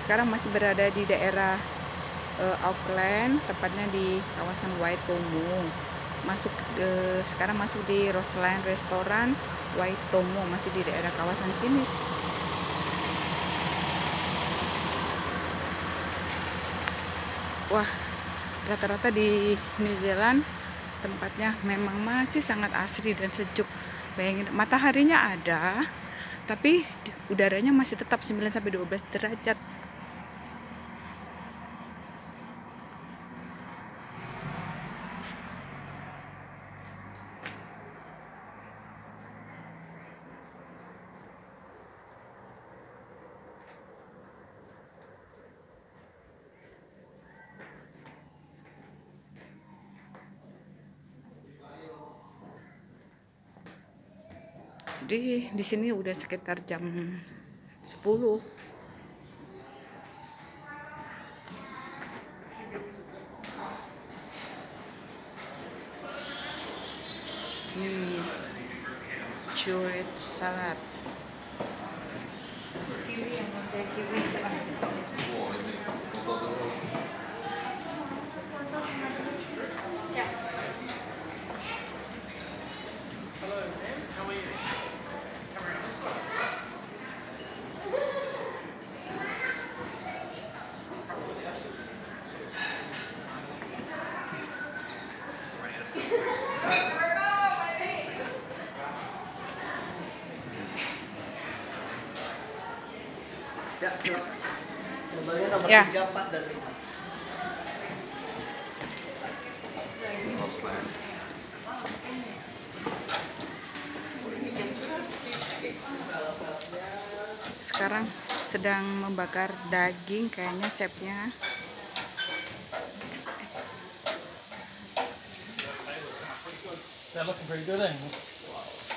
Sekarang masih berada di daerah Auckland, tepatnya di kawasan Waitomo. Sekarang masuk di Roseland Restoran Waitomo, masih di daerah kawasan sini sih. Wah, rata-rata di New Zealand tempatnya memang masih sangat asri dan sejuk. Bayangin, mataharinya ada, tapi udaranya masih tetap 9-12 derajat. Jadi di sini udah sekitar jam 10. Churros salad. Ya, nomornya nomor Ya. 3, 4, dan 5. Sekarang sedang membakar daging, kayaknya chefnya. They're looking pretty good, ain't they?